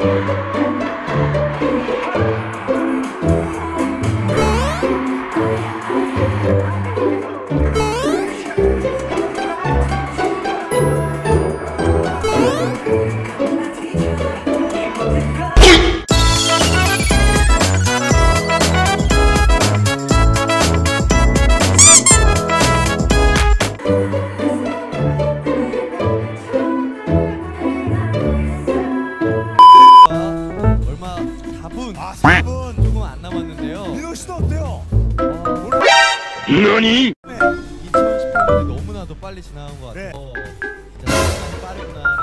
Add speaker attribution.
Speaker 1: 조금 안 남았는데요.
Speaker 2: 민호 씨도 어때요?
Speaker 1: 너니? 2018년이 너무나도 빨리 지나간 것 같아요.
Speaker 2: 네.
Speaker 1: 진짜 시간이 빠르구나.